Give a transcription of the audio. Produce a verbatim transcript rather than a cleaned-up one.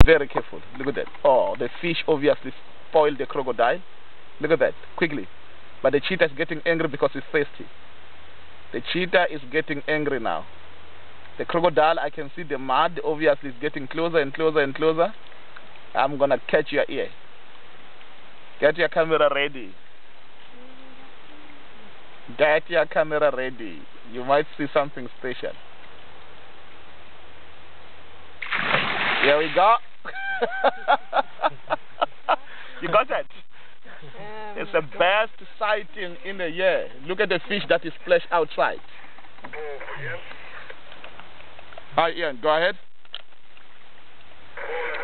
Very careful. Look at that. Oh, the fish obviously spoiled the crocodile. Look at that. Quickly. But the cheetah is getting angry because it's thirsty. The cheetah is getting angry now. The crocodile, I can see the mud, obviously is getting closer and closer and closer. I'm gonna catch your ear. Get your camera ready. Get your camera ready. You might see something special. Here we go. You got that? Um, it's the best sighting in the year. Look at the fish that is splashed outside. Hi, Ian, go ahead.